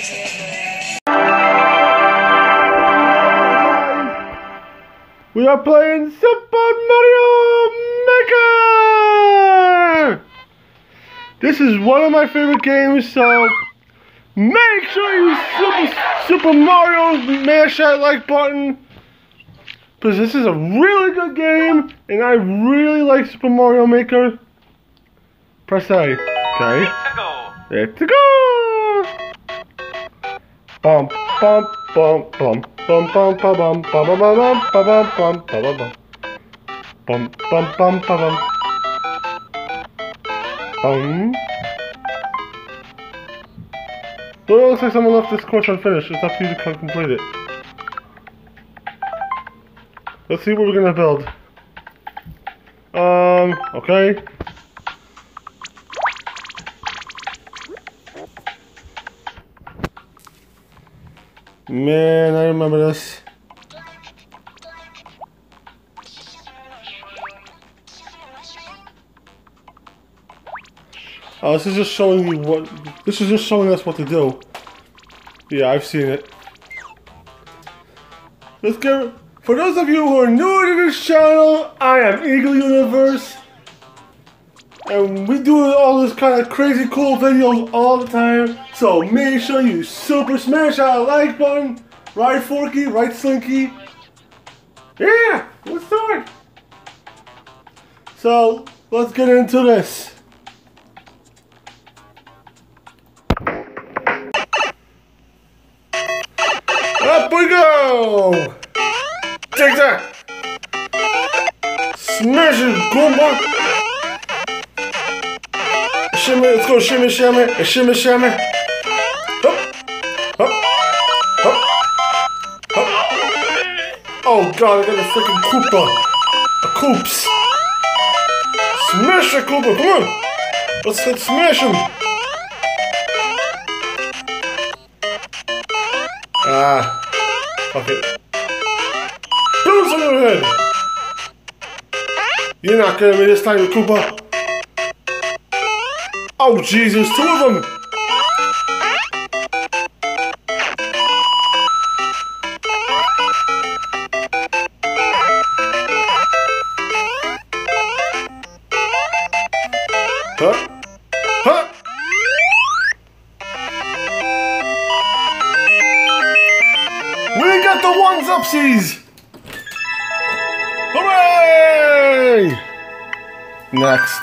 We are playing Super Mario Maker! This is one of my favorite games, so make sure you Super Mario mash that like button, because this is a really good game, and I really like Super Mario Maker. Press A. Okay. Let's go! Bump, bump, bump, bump. Bum bum ba bum ba ba ba bum ba bum bum ba ba bum bum bum bum ba bum bum. Well, it looks like someone left this course unfinished. It's up to you to complete it. Let's see what we're gonna build. Okay. Man, I remember this. Oh, this is just showing you what. This is just showing us what to do. Yeah, I've seen it. Let's get. For those of you who are new to this channel, I am Eagle Universe, and we do all this kind of crazy cool videos all the time. So make sure you super smash that like button. Right, Forky? Right, Slinky? Yeah, let's do it. So let's get into this. Up we go! Take that! Smash it, Goomba! Shimmy, let's go shimmy, shimmy, shimmy, shimmy. Hup, hup, hup, hup. Oh god, I got a freaking Koopa. A Koops. Smash that Koopa, come on! Let's smash him! Ah, fuck it. Bounce on your head! You're not getting me this time, Koopa. Oh Jesus, two of them! Huh? Huh? We got the ones-upsies! Hooray! Next.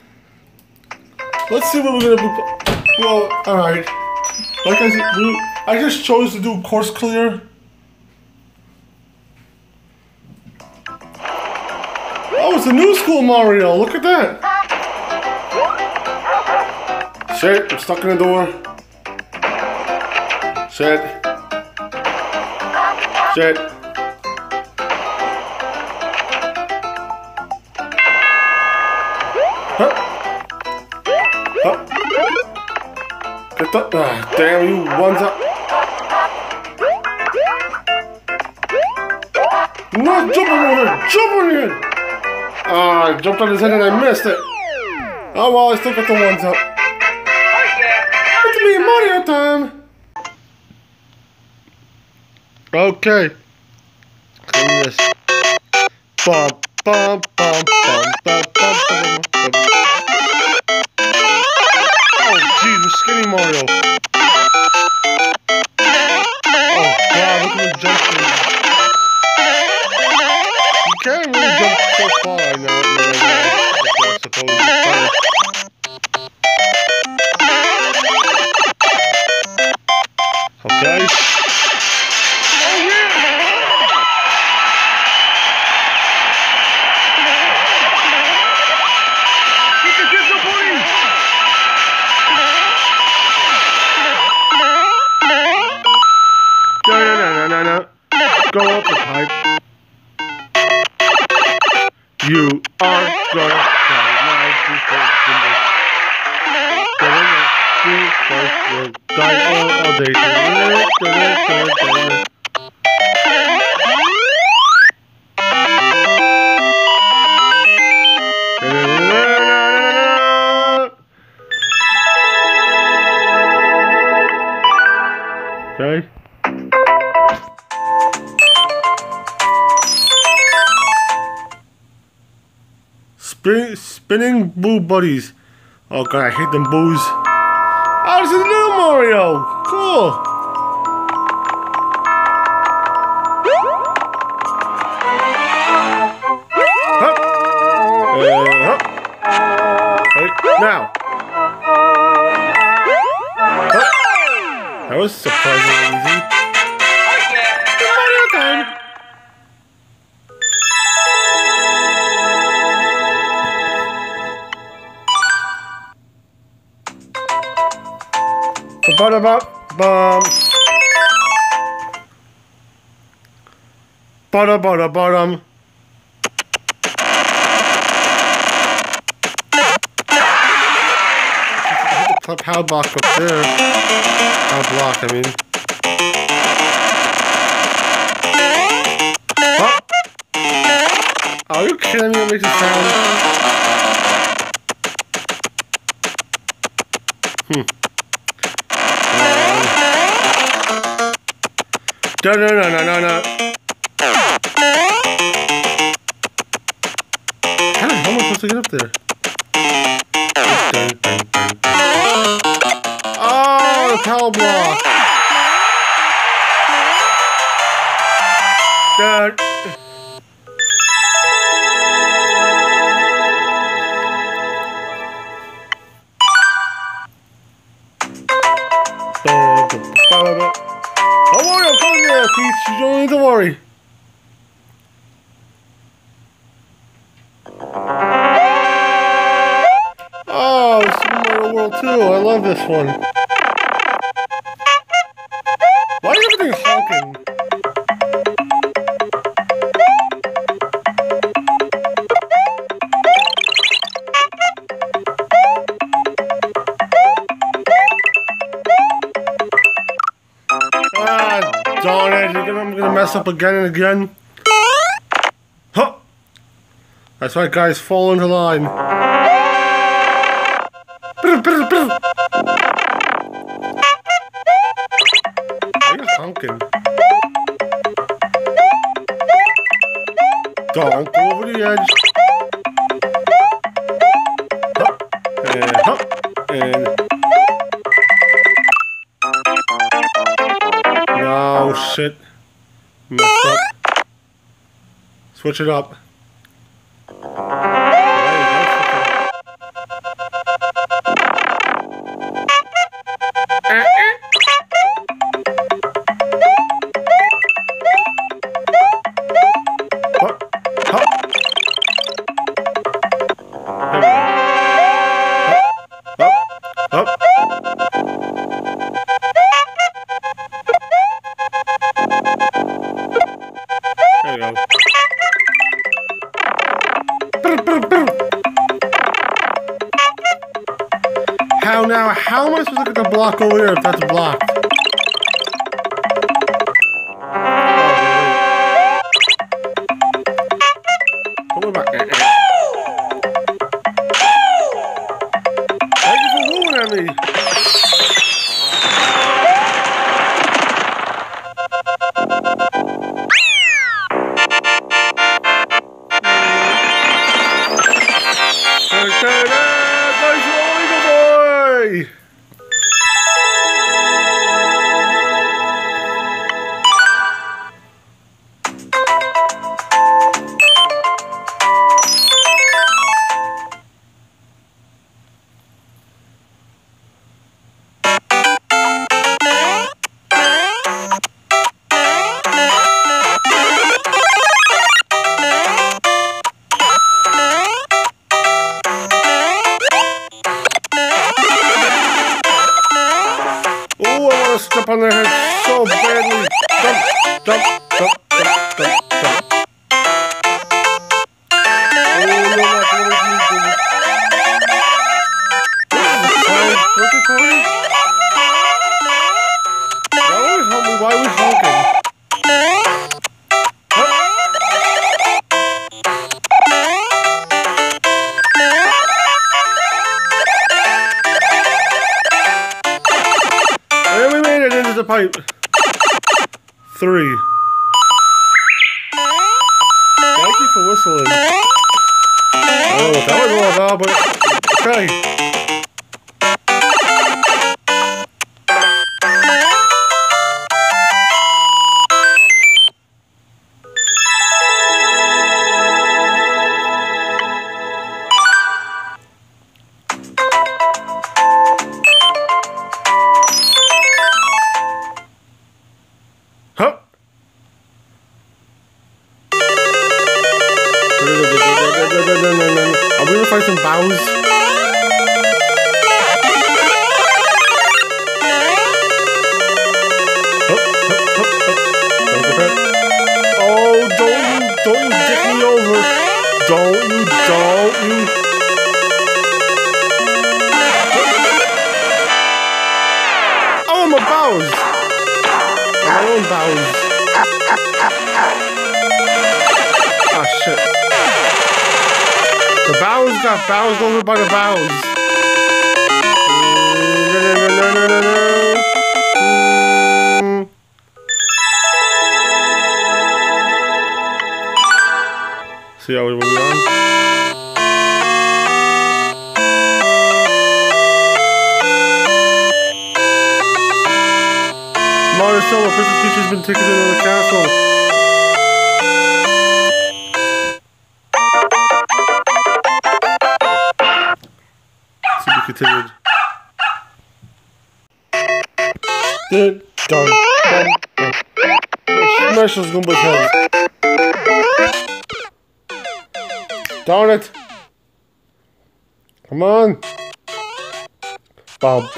Let's see what we're gonna be. Well, alright. Like I said, I just chose to do course clear. Oh, it's a new school Mario. Look at that. Shit, I'm stuck in the door. Shit. Shit. Huh? Huh? Get that. Ah, damn you, one's up. No, jump on here! Jump on here! Ah, I jumped on his head and I missed it. Oh well, I still got the ones up. It's me, Mario time! Okay. Clean this. Bum, bum, bum, bum, bum, bum, bum, bum. Oh, jeez, we're skinny Mario. Oh, God, look at him jumping. You can't really jump so far, I know. I suppose it's funny. Okay. Oh, yeah! Look at this, buddy! No. Go up the pipe. You are gonna die like this. You'll die all day. spinning boo buddies. Oh god, I hate them boos. Oh, this is a new Mario. Cool. Hup. Hup. Right, now. Hup. That was surprisingly easy. Mario time. Ba-da-ba-bum. Ba-da-ba-da-ba-dum. The power block up there. Power block, I mean. Oh. Are you kidding me? What makes it sound? No. How am I supposed to get up there? Oh, the power block. Don't worry, I'm coming there, Peach. You don't need to worry. Oh, Super Mario World 2. I love this one. Why is everything honking? Darn it, I'm gonna mess up again and again. Huh! That's right, guys, fall into line. Why are you honking? Don't go over the edge. Huh, and oh shit. Messed up. Switch it up. There you go. How now? How am I supposed to get the block over here if that's blocked? Oh, wait. Thank you for wooing at me. Step on their head so badly. Jump. Oh, you're not gonna make me do it. What's it called? Why are we honking? The pipe. 3. Thank you for whistling. Oh. what that was all about, but okay. Huh? I'm gonna find some bows. Oh, don't you dick me over. Don't you. Oh, my bows. My own bows. Oh, shit. The bows got bowsed over by the bows. No. See how we were on? Marcel, a Christmas creature's been taken into the castle. To be continued. Dun. Smash those Goomba's heads. Darn it! Come on! Bum.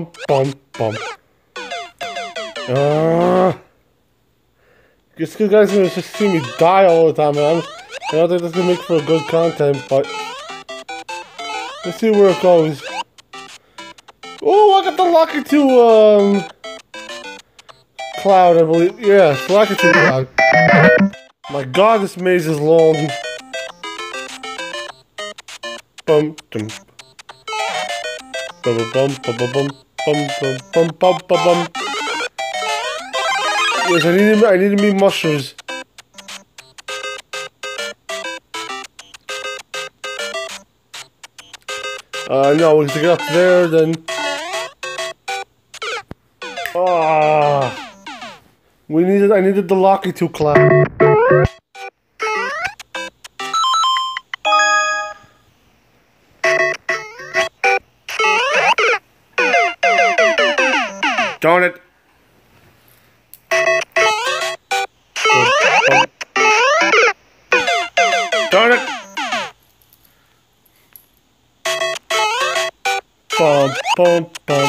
Just you guys gonna just see me die all the time, man. I don't think that's gonna make for good content, but let's see where it goes. Oh, I got the Lakitu cloud, I believe. Yeah, Lakitu cloud. My God, this maze is long. Bum. Yes, I need to meet mushrooms. No, we have to get up there, then. I needed the Lakitu cloud. Darn it. Darn it. Bum.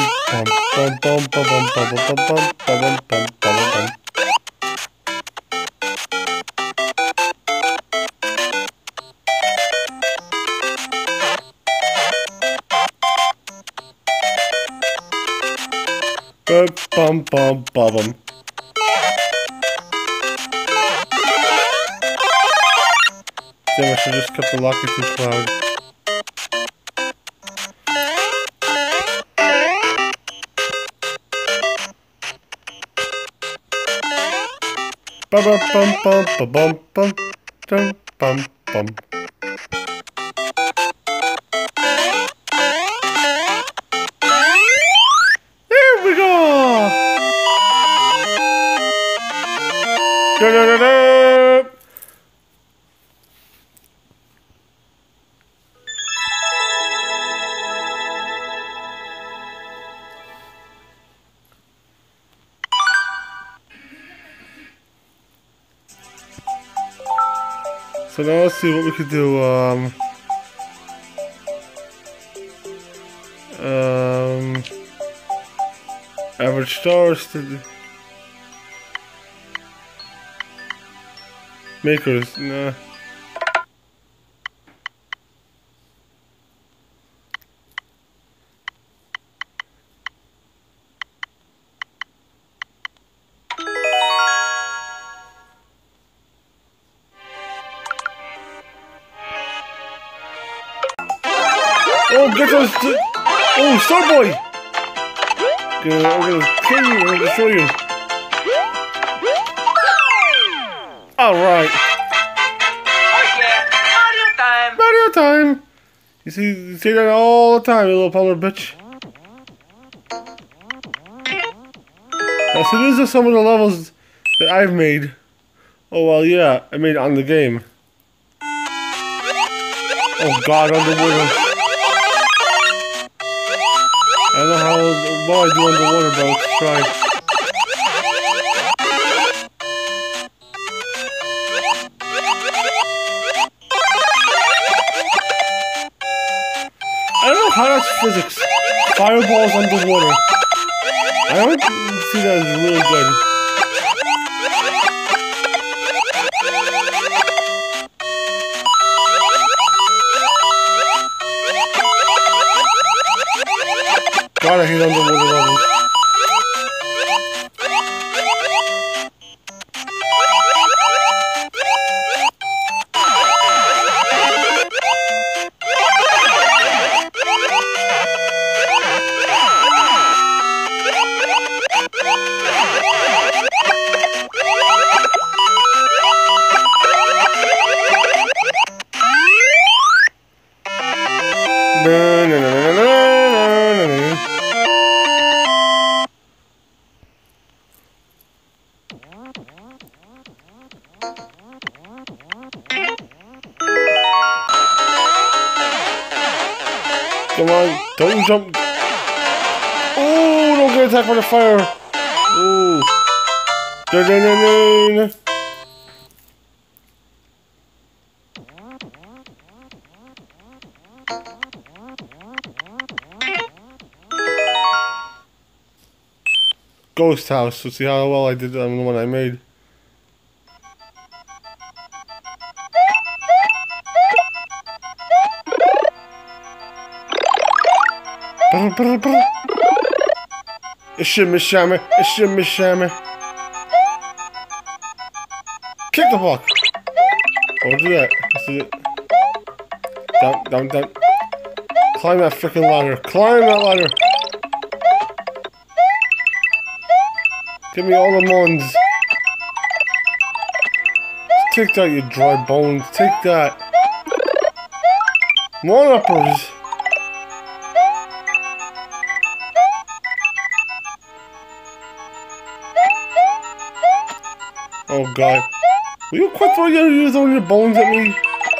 Damn, I should just kept the Lakitu cloud. Bum. There we go! Da-da-da-da! So now let's see what we could do. Average stars to makers, nah. Oh, get those! Oh, Starboy! I'm gonna kill you. I'm gonna show you. All right. Oh yeah, Mario time! Mario time! You say that all the time, you little polar bitch. So these are some of the levels that I've made. Oh well, yeah, I made it on the game. Oh God, underwater. I don't know how well I do underwater, but let's try. I don't know how that's physics. Fireballs underwater. I don't see that as really good. God, I hate underwater levels. Come on, don't jump. Oh, don't get attacked by the fire. Ooh. Da-da-da-da. Ghost house. Let's see how well I did on the one I made. It's shimmy shammy, it's shimmy shammy. Kick the block. Oh, do that. Let's do it. Down, down, down. Climb that freaking ladder. Climb that ladder. Give me all the mons. Take that, you dry bones. Take that. More uppers. Oh God. Will you quit throwing your bones at me?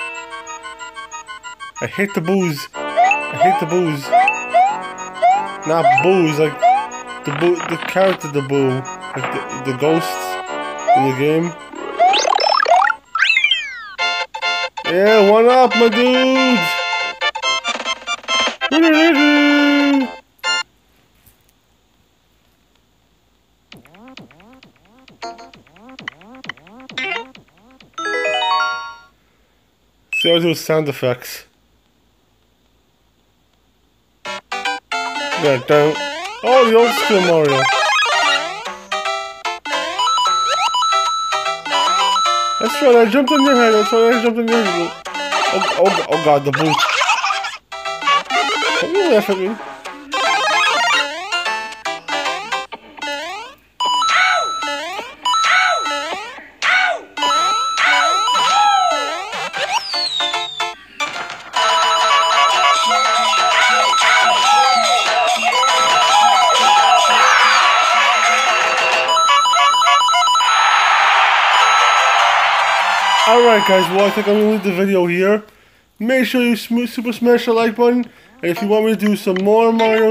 I hate the booze. I hate the booze. Not booze, like the character, the boo. Like the ghosts in the game. Yeah, one up, my dudes! See how I do sound effects. Yeah, don't. Oh, the old school Mario. That's right, I jumped on your head. That's right, I jumped on your head. Oh God, the boot. Don't you laugh at me. Alright guys, well I think I'm going to leave the video here. Make sure you super smash the like button. And if you want me to do some more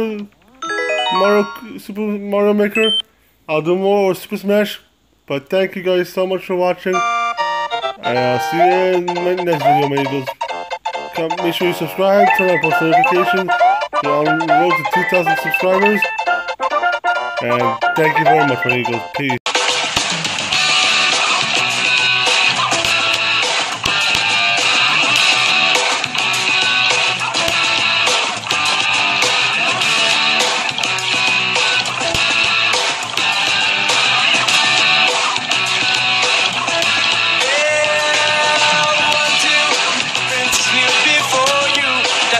Super Mario Maker, I'll do more or Super Smash. But thank you guys so much for watching. And I'll see you in my next video, amigos. Make sure you subscribe, turn on post notifications. We're on the road to 2,000 subscribers. And thank you very much, amigos. Peace.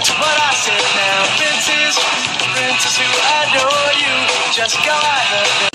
Princess who adore you, just go ahead.